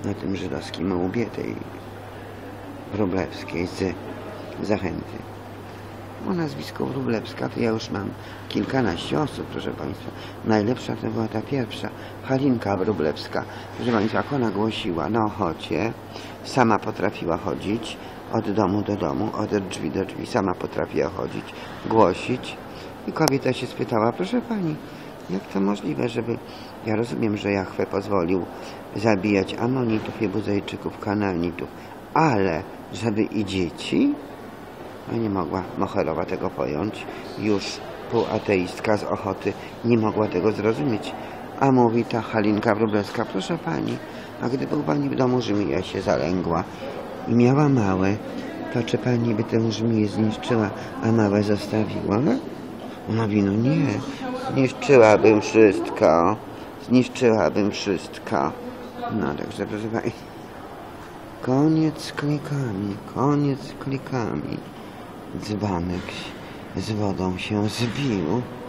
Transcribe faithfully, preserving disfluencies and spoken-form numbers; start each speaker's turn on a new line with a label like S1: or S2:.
S1: na tym żydowskim łbie tej Wróblewskiej z Zachęty. Bo nazwisko Wróblewska to ja już mam kilkanaście osób, proszę Państwa. Najlepsza to była ta pierwsza, Halinka Wróblewska. Proszę Państwa, jak ona głosiła na Ochocie, sama potrafiła chodzić od domu do domu, od drzwi do drzwi, sama potrafiła chodzić, głosić. I kobieta się spytała, proszę Pani, jak to możliwe, żeby... Ja rozumiem, że Jahwe pozwolił zabijać Amonitów, Jebuzejczyków, Kanaanitów, ale żeby i dzieci? No nie mogła Moherowa tego pojąć. Już półateistka z Ochoty nie mogła tego zrozumieć. A mówi ta Halinka Wróblewska, proszę Pani, a gdyby u Pani w domu żmija się zalęgła i miała małe, to czy Pani by tę żmiję zniszczyła, a małe zostawiła? Ona mówi, no nie, zniszczyłabym wszystko, zniszczyłabym wszystko. No także proszę Pani, koniec z klikami, koniec z klikami. Dzbanek z wodą się zbił.